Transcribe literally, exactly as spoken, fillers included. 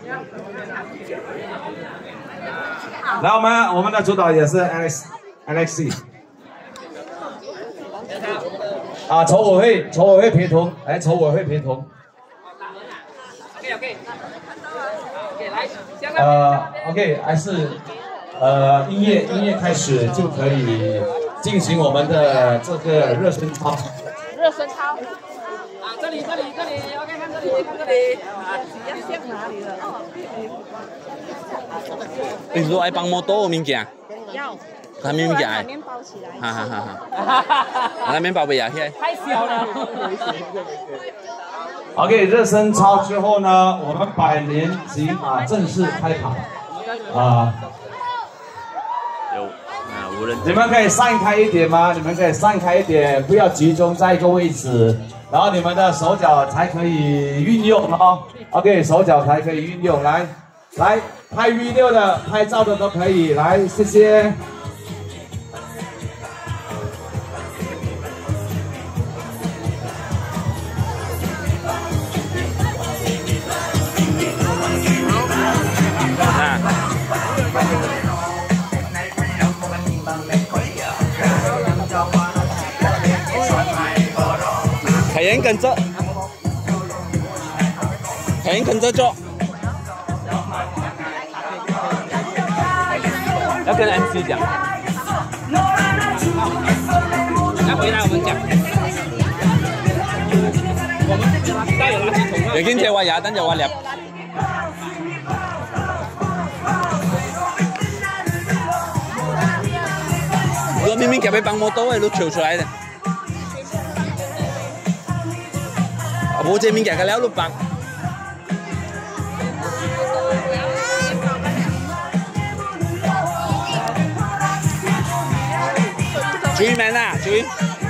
来，我们我们的主导也是 Alex Alexi。啊，筹委会筹委会陪同，来筹委会陪同。 OK OK。OK 来， 呃 OK 还是呃音乐音乐开始就可以进行我们的这个热身操。 热身操。 啊，这里这里这里 ，OK 看这里看这里。啊， 要向哪里了？哦。 你说爱帮摩托物件？ 要。 他面物件？ 把面包起来。 哈哈哈哈。那面包不要起来。 太小了。 OK， 热身操之后呢，我们百年级啊正式开跑啊。 有啊，无人。 你们可以散开一点吗？你们可以散开一点，不要集中在一个位置，然后你们的手脚才可以运用哦。OK， 手脚才可以运用，来来拍 video 的、拍照的都可以，来谢谢。 凯燕跟着，凯燕跟着做，要跟 M C 讲， 来回来我们讲。我们这边带有垃圾桶啊。 有跟住我呀，等住我入。我明明夹俾帮摩托嘅，都跳出来嘅。冇正面夾嘅了，六百。注意名啊，注意。